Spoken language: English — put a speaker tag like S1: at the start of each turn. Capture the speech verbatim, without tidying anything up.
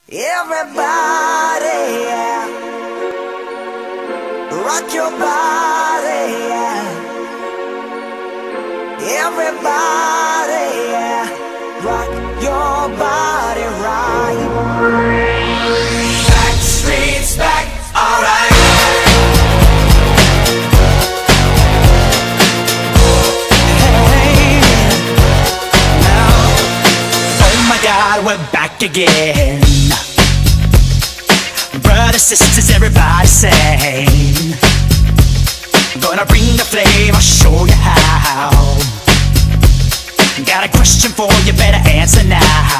S1: Everybody, yeah. Rock your body, yeah. Everybody, yeah. Rock your body right. Back streets back, alright. Hey, now, oh my God, we're back again. Brothers, sisters, everybody sing. Gonna bring the flame, I'll show you how. Got a question for you, better answer now.